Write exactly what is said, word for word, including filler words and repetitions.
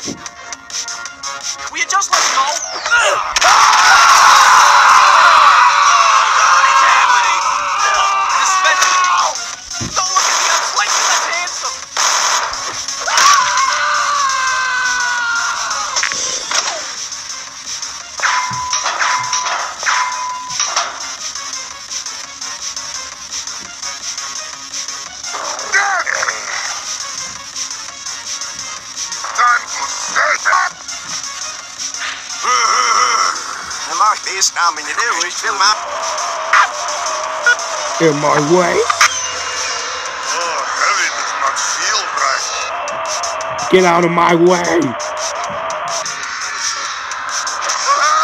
Will you just let me go? Like this, now, I mean, you do, we film up. In my way. Oh, heavy does not feel right. Get out of my way. Ah!